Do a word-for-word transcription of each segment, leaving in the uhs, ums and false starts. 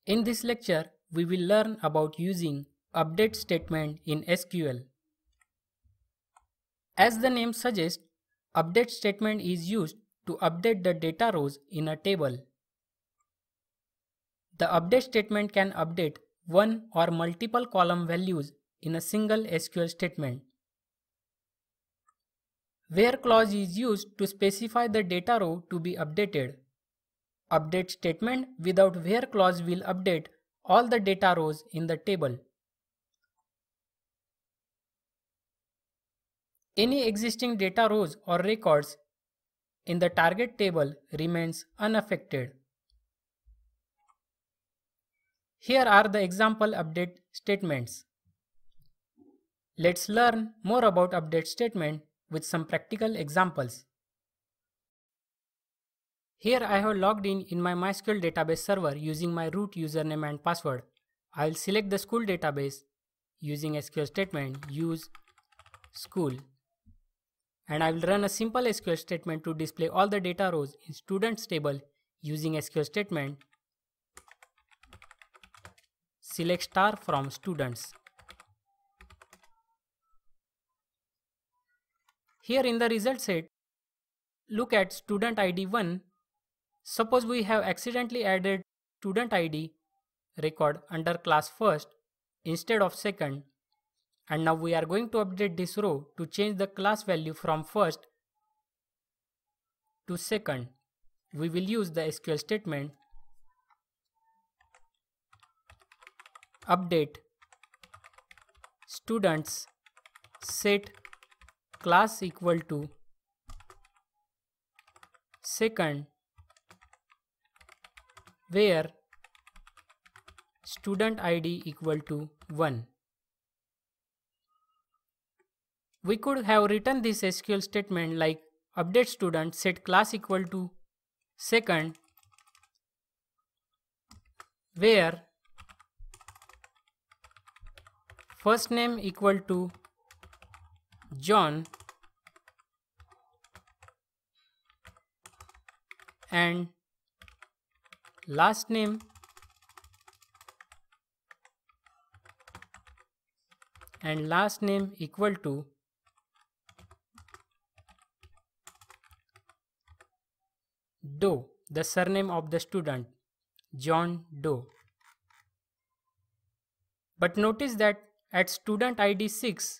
In this lecture, we will learn about using update statement in S Q L. As the name suggests, update statement is used to update the data rows in a table. The update statement can update one or multiple column values in a single S Q L statement. Where clause is used to specify the data row to be updated. Update statement without where clause will update all the data rows in the table. Any existing data rows or records in the target table remains unaffected. Here are the example update statements. Let's learn more about update statement with some practical examples. Here I have logged in in my MySQL database server using my root username and password. I will select the school database using S Q L statement use school, and I will run a simple S Q L statement to display all the data rows in students table using S Q L statement select star from students. Here in the result set, look at student I D one. Suppose we have accidentally added student I D record under class first instead of second, and now we are going to update this row to change the class value from first to second. We will use the S Q L statement update students set class equal to second where student I D equal to one. We could have written this S Q L statement like update student set class equal to second where first name equal to John and last name and last name equal to Doe, the surname of the student, John Doe. But notice that at student I D six,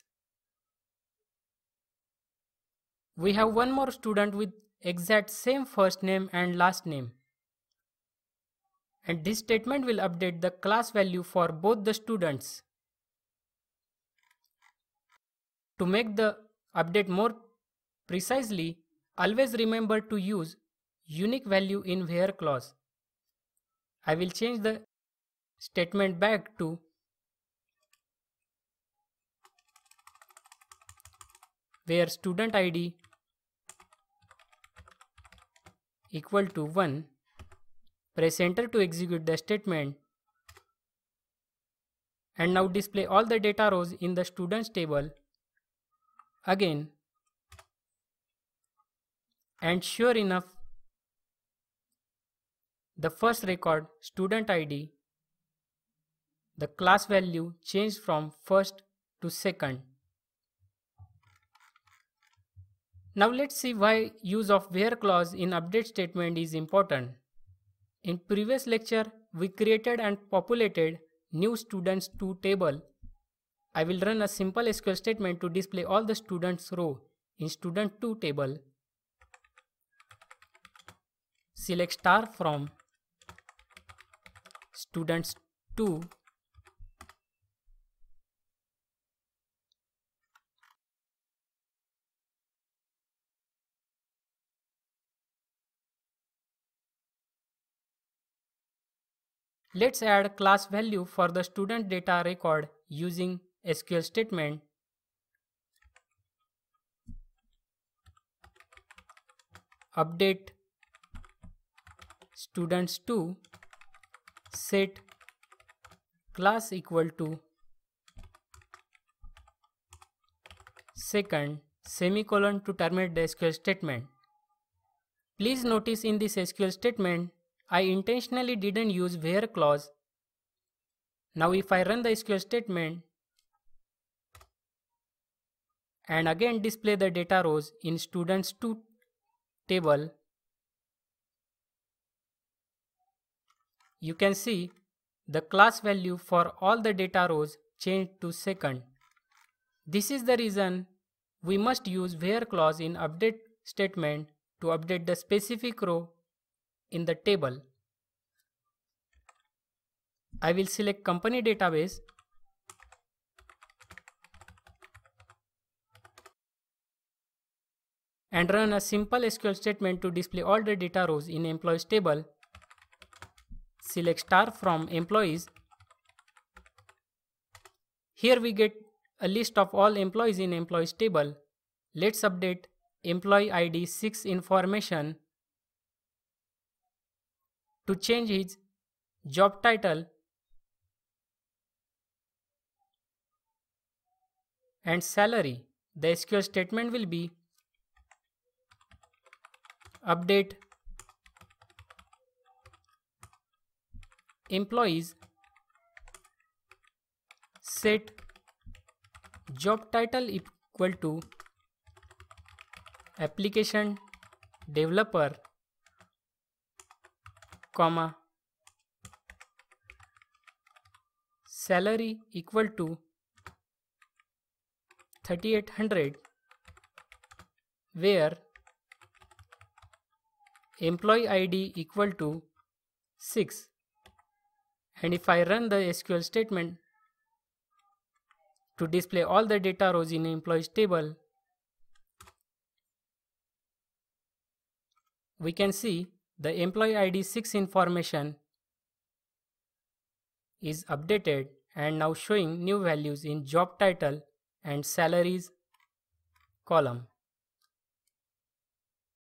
we have one more student with exact same first name and last name. And this statement will update the class value for both the students. To make the update more precisely, always remember to use unique value in where clause. I will change the statement back to where student I D equal to one. Press enter to execute the statement, and now display all the data rows in the students table again, and sure enough, the first record student I D, the class value changed from first to second. Now let's see why use of where clause in update statement is important. In previous lecture, we created and populated new students two table. I will run a simple S Q L statement to display all the students row in student two table. Select star from students two Let's add class value for the student data record using S Q L statement update students two set class equal to second semicolon to terminate the S Q L statement. Please notice in this S Q L statement, I intentionally didn't use where clause Now if I run the S Q L statement and again display the data rows in students two table, you can see the class value for all the data rows changed to second. This is the reason we must use where clause in update statement to update the specific row in the table. I will select company database and run a simple S Q L statement to display all the data rows in employees table. Select star from employees. Here we get a list of all employees in employees table. Let's update employee I D six information to change his job title and salary. The S Q L statement will be update employees set job title equal to application developer, comma salary equal to thirty-eight hundred, where employee I D equal to six. And if I run the S Q L statement to display all the data rows in employees table, we can see the employee I D six information is updated and now showing new values in job title and salaries column.